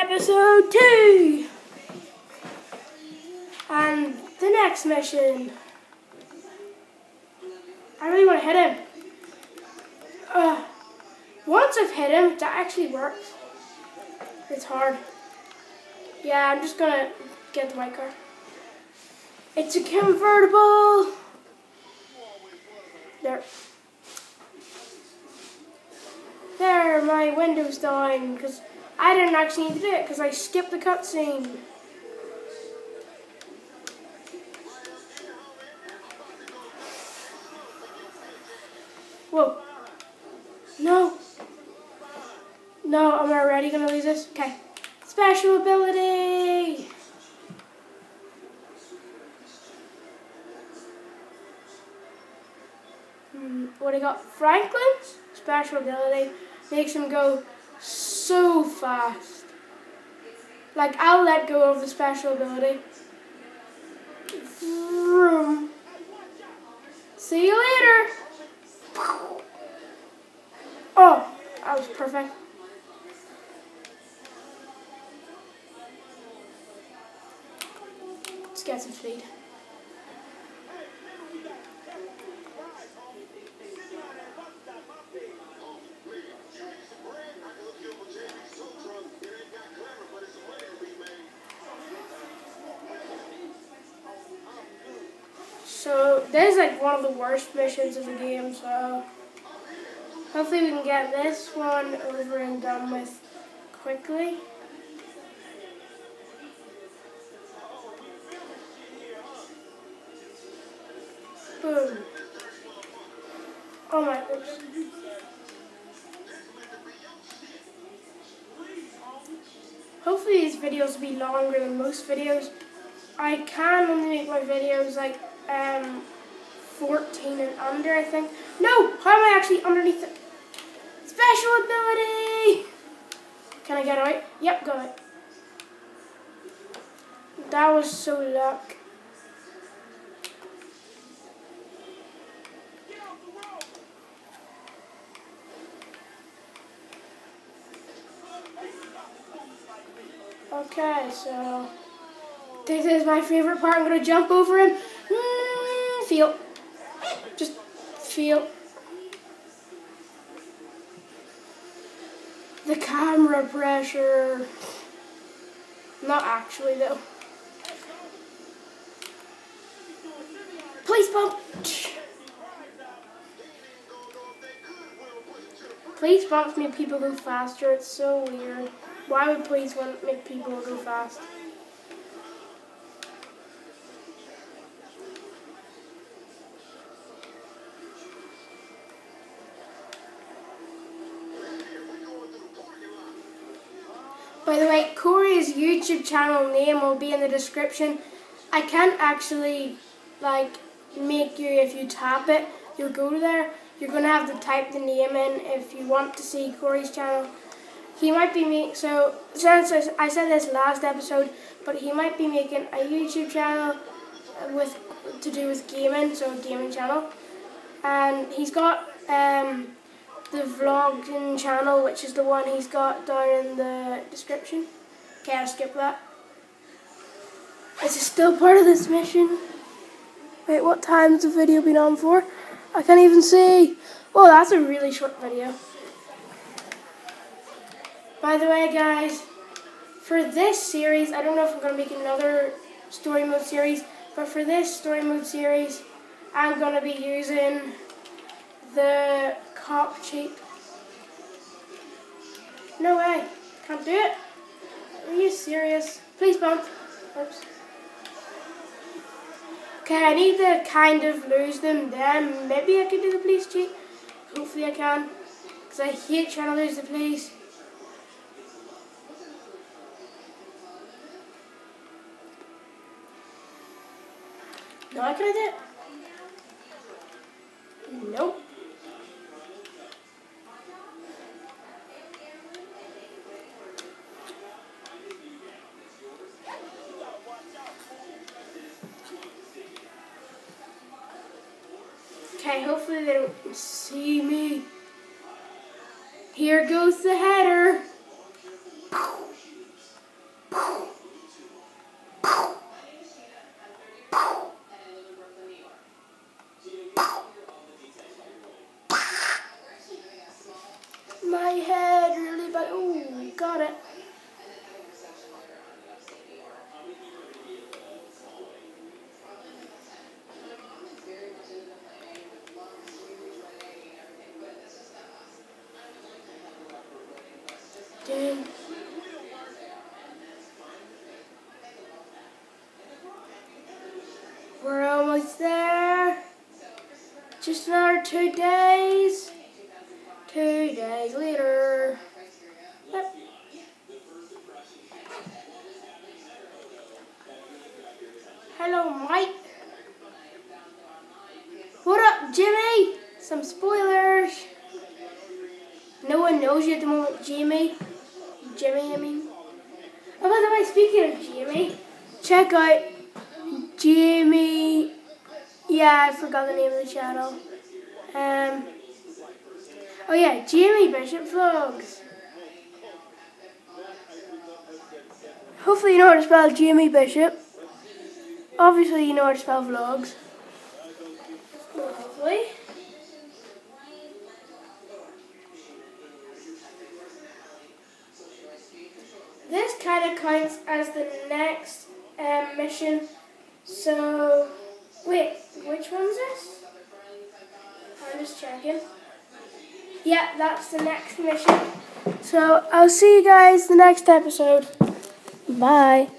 episode 2. And the next mission. I really want to hit him. Once I've hit him, that actually works. It's hard. Yeah, I'm just gonna get the white car. It's a convertible. There, my window's down because I didn't actually need to do it because I skipped the cutscene. Whoa. No. No, am I already going to lose this? Okay. Special ability. What I got? Franklin's special ability makes him go so fast. Like, I'll let go of the special ability. Vroom. See you later. Oh, that was perfect. Let's get some speed. So this is like one of the worst missions of the game, so hopefully we can get this one over and done with quickly. Boom. Oh my goodness. Hopefully these videos will be longer than most videos. I can only make my videos like 14 and under, I think. No! How am I actually underneath it? Special ability! Can I get out? Yep, got it. That was so luck. Okay, so this is my favorite part. I'm going to jump over him. Feel. Just feel. The camera pressure. Not actually, though. Police bump. Police bumps make people go faster. It's so weird. Why would police want to make people go fast? By the way, Corey's YouTube channel name will be in the description. I can't actually make you, if you tap it, you'll go to there. You're going to have to type the name in if you want to see Corey's channel. He might be so since I said this last episode, but he might be making a YouTube channel to do with gaming, so a gaming channel. And he's got the vlogging channel, which is the one he's got down in the description. Okay, I'll skip that. Is it still part of this mission? Wait, what time has the video been on for? I can't even see. Well, that's a really short video. By the way, guys, for this series, I don't know if I'm going to make another story mode series, but for this story mode series, I'm going to be using the cop cheat. No way. Can't do it. Are you serious? Please bump. Oops. Okay, I need to kind of lose them, then maybe I can do the police cheat. Hopefully I can, because I hate trying to lose the police. Now can I do it? Nope. Okay, hopefully they don't see me. Here goes the header. We're almost there. Just another 2 days. 2 days later. Yep. Hello, Mike. What up, Jimmy? Some spoilers. No one knows you at the moment, Jimmy, I mean. Oh, by the way, speaking of Jimmy, check out Jimmy. Yeah, I forgot the name of the channel. Oh yeah, Jamie Bishop Vlogs. Hopefully you know how to spell Jamie Bishop. Obviously you know how to spell vlogs. Well, hopefully. This kind of counts as the next mission. So, wait, which one's this? I'm just checking. Yeah, that's the next mission. So, I'll see you guys in the next episode. Bye.